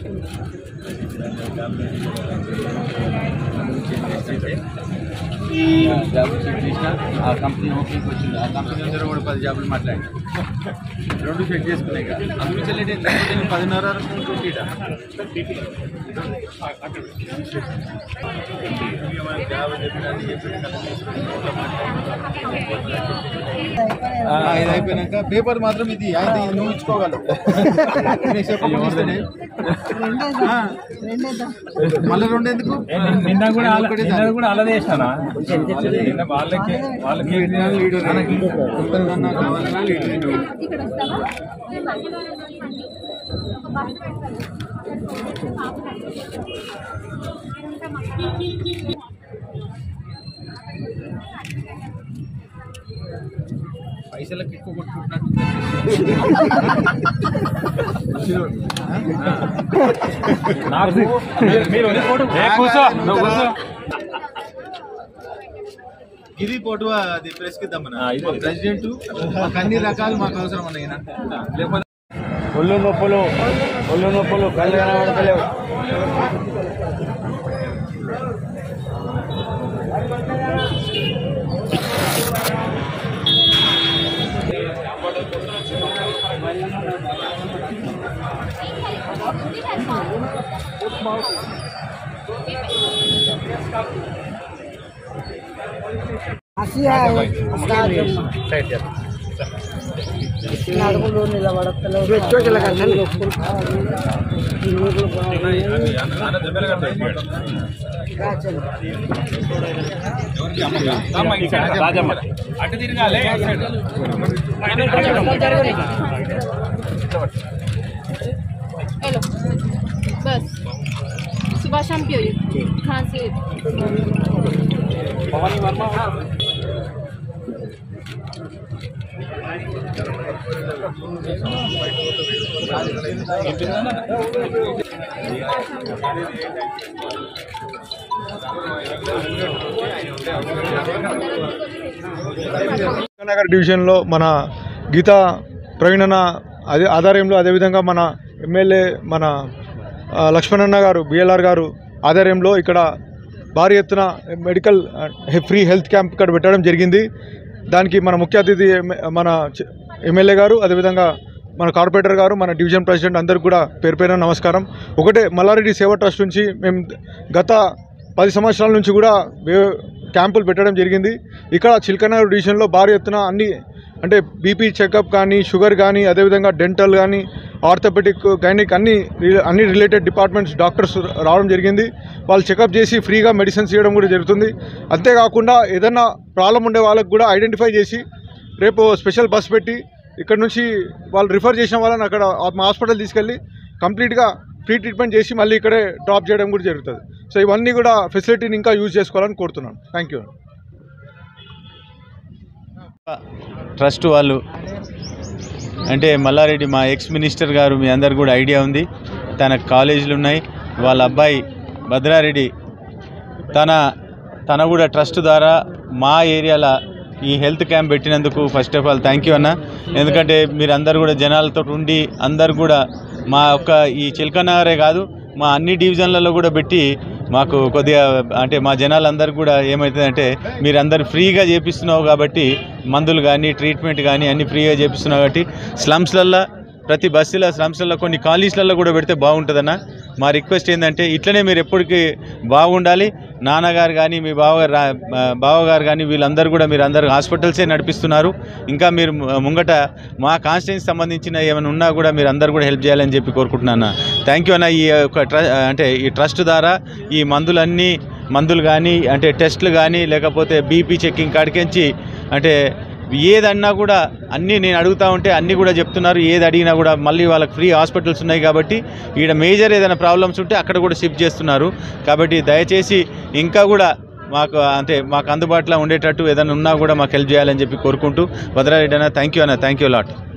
Job check చేసిన ఆ company ఓపెన్కి వచ్చింది. ఆ కంపెనీ అందరూ కూడా 10 జాబులు మాట్లాడినా 2 చెక్ చేసుకున్నాయి. అందుకు 10:30 వరకు ఇది అయిపోయినాక పేపర్ మాత్రం ఇది నువ్వు ఇచ్చుకోగలవు. మళ్ళీ 2 ఎందుకు? నిన్న కూడా అలాగే చేసినా వాళ్ళకి కావాలన్నా లీడర్ పైసలకు ఎక్కువ కొట్టుకుంటున్నట్టు ఇది ఫోటో అది ప్రెస్ కి దమ్మన ప్రెసిడెంట్ మాకు అన్ని రకాలు మాకు అవసరం ఉన్నాయినా. లేకపోతే ఒళ్ళు నొప్పులు కళ్ళు కనబడతలేవు. నడుములు నిలబడతలేవు. అటు తిరగాలి. हेलो बस सुबह शाम पियो कहाँ से? भवानी वर्मा నగర్ డివిజన్లో మన గీతా ప్రవీణన్న ఆధ్వర్యంలో, అదేవిధంగా మన ఎమ్మెల్యే మన లక్ష్మణన్న గారు బిఎల్ఆర్ గారు ఆధ్వర్యంలో ఇక్కడ భారీ ఎత్తున మెడికల్ ఫ్రీ హెల్త్ క్యాంప్ ఇక్కడ పెట్టడం జరిగింది. దానికి మన ముఖ్య అతిథి మన ఎమ్మెల్యే గారు, అదేవిధంగా మన కార్పొరేటర్ గారు, మన డివిజన్ ప్రెసిడెంట్ అందరికీ కూడా పేరు పేరున నమస్కారం. ఒకటే మల్లారెడ్డి సేవా ట్రస్ట్ నుంచి మేము గత 10 సంవత్సరాల నుంచి కూడా క్యాంపులు పెట్టడం జరిగింది. ఇక్కడ చిలకనగర్ డివిజన్లో భారీ ఎత్తున అన్ని అంటే బీపీ చెకప్ కానీ, షుగర్ కానీ, అదేవిధంగా డెంటల్ కానీ, ఆర్థోపెడిక్, గైనిక్ అన్ని రిలేటెడ్ డిపార్ట్మెంట్స్ డాక్టర్స్ రావడం జరిగింది. వాళ్ళు చెకప్ చేసి ఫ్రీగా మెడిసిన్స్ ఇవ్వడం కూడా జరుగుతుంది. అంతేకాకుండా ఏదైనా ప్రాబ్లం ఉండే వాళ్ళకు కూడా ఐడెంటిఫై చేసి రేపు స్పెషల్ బస్ పెట్టి ఇక్కడ నుంచి వాళ్ళు రిఫర్ చేసిన వాళ్ళని అక్కడ మా హాస్పిటల్ తీసుకెళ్ళి కంప్లీట్గా ఫ్రీ ట్రీట్మెంట్ చేసి మళ్ళీ ఇక్కడే డ్రాప్ చేయడం కూడా జరుగుతుంది. సో ఇవన్నీ కూడా ఫెసిలిటీని ఇంకా యూజ్ చేసుకోవాలని కోరుతున్నాను. Thank you. ట్రస్ట్ వాళ్ళు అంటే మల్లారెడ్డి మా ఎక్స్ మినిస్టర్ గారు మీ అందరు కూడా ఐడియా ఉంది. తన కాలేజీలు ఉన్నాయి. వాళ్ళ అబ్బాయి భద్రారెడ్డి తన కూడా ట్రస్ట్ ద్వారా మా ఏరియాలో ఈ హెల్త్ క్యాంప్ పెట్టినందుకు first of all thank you అన్న. ఎందుకంటే మీరు అందరు కూడా జనాలతో ఉండి అందరు కూడా మా యొక్క ఈ చిలకనగరే కాదు మా అన్ని డివిజన్లలో కూడా పెట్టి మాకు కొద్దిగా అంటే మా జనాలందరూ కూడా ఏమవుతుందంటే మీరు అందరు ఫ్రీగా చేపిస్తున్నావు కాబట్టి మందులు కానీ ట్రీట్మెంట్ కానీ అన్నీ ఫ్రీగా చేపిస్తున్నావు కాబట్టి స్లమ్స్లల్లో ప్రతి బస్సులో స్లమ్స్లలో కొన్ని కాలేజీలలో కూడా పెడితే బాగుంటుందన్న. మా రిక్వెస్ట్ ఏంటంటే ఇట్లనే మీరు ఎప్పటికీ బాగుండాలి. నాన్నగారు కానీ మీ బావగారు కానీ వీళ్ళందరూ కూడా మీరు అందరూ హాస్పిటల్సే నడిపిస్తున్నారు. ఇంకా మీరు ముంగట మా కాన్స్టిట్యూన్సీ సంబంధించిన ఏమైనా ఉన్నా కూడా మీరు అందరూ కూడా హెల్ప్ చేయాలని చెప్పి కోరుకుంటున్నాను. థ్యాంక్ యూ అన్న. ఈ అంటే ఈ ట్రస్ట్ ద్వారా ఈ మందులు కానీ అంటే టెస్టులు కానీ లేకపోతే బీపీ చెకింగ్ కాడికించి అంటే ఏదన్నా కూడా అన్నీ నేను అడుగుతూ ఉంటే అన్నీ కూడా చెప్తున్నారు. ఏది అడిగినా కూడా మళ్ళీ వాళ్ళకి ఫ్రీ హాస్పిటల్స్ ఉన్నాయి కాబట్టి ఈడ మేజర్ ఏదైనా ప్రాబ్లమ్స్ ఉంటే అక్కడ కూడా షిఫ్ట్ చేస్తున్నారు. కాబట్టి దయచేసి ఇంకా కూడా మాకు అందుబాటులో ఉండేటట్టు ఏదైనా ఉన్నా కూడా మాకు హెల్ప్ చేయాలని చెప్పి కోరుకుంటూ భద్రారెడ్డి అన్న థ్యాంక్ యూ లాట్.